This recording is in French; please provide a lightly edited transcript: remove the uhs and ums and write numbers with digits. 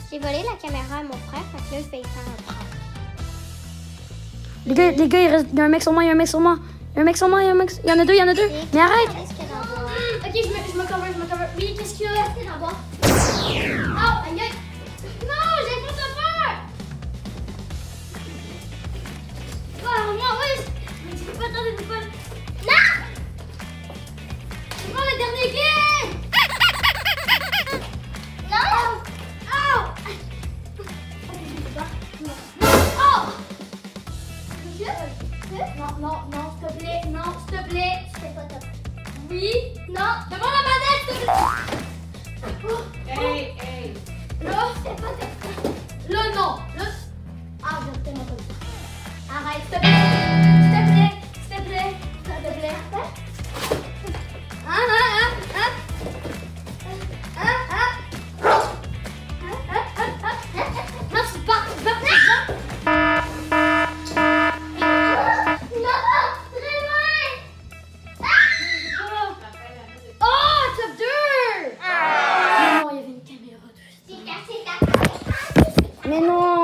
J'ai volé la caméra à mon frère, fait que là, je vais y faire un prank. Les gars, il y a un mec sur moi, il y a un mec sur moi. Il y a un mec sur moi, il y en a deux. Mais arrête! Ok, je me cover. Oui, qu'est-ce qu'il y a? C'est d'abord. Oh, aïe, aïe. Non, j'ai pas de peur. Oh, moi, oui. Je peux pas attendre, Non! C'est pas le dernier game! Non! Oh! Oh! Non, s'il te plaît, C'est pas top. Oui, non, devant la manette, s'il te plaît. Hey! Là, c'est pas top. Là, non. Là, ah, je tellement pas. Arrête, s'il te plaît. Non, c'est pas. Mais non!